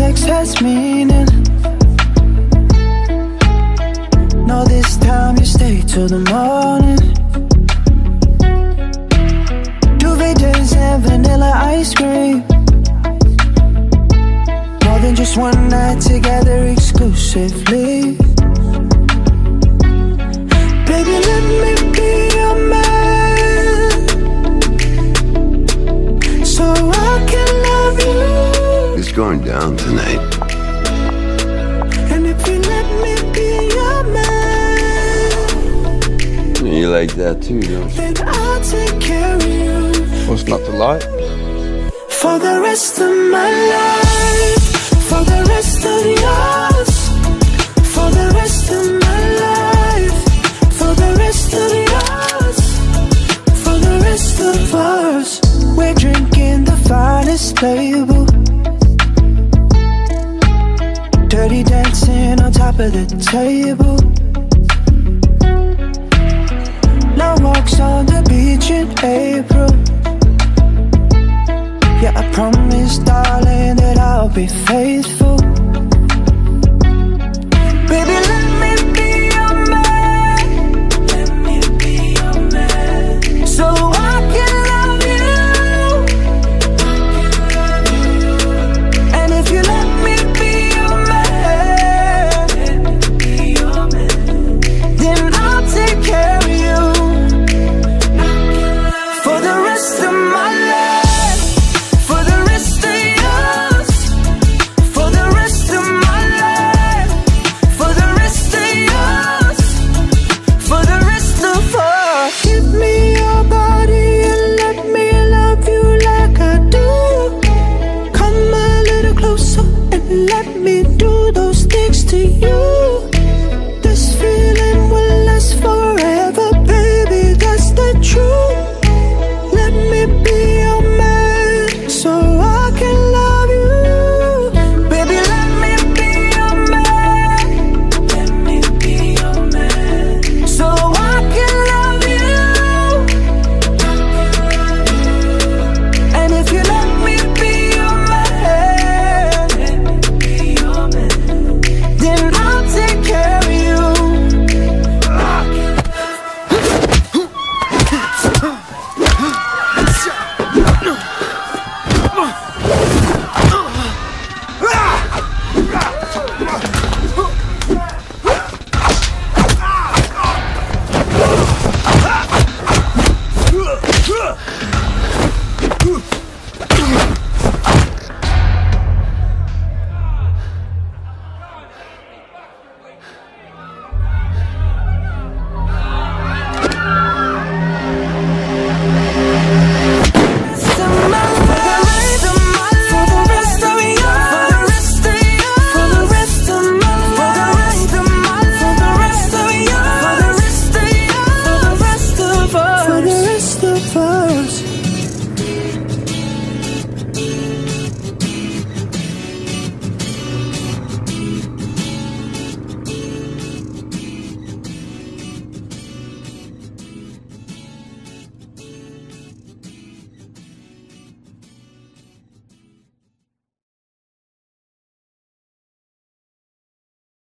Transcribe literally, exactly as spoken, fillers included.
sex has meaning. No, this time you stay till the morning. Duvet days and vanilla ice cream. More than just one night together exclusively. Baby, let me be your man, so I can love you. It's going down tonight. And if you let me be your man, You like that too, don't you? then I'll take care of you What's not to like? for the rest of my life, for the rest of yours, for the rest of my life, for the rest of yours, for the rest of us. We're drinking the finest label, dirty dancing on top of the table.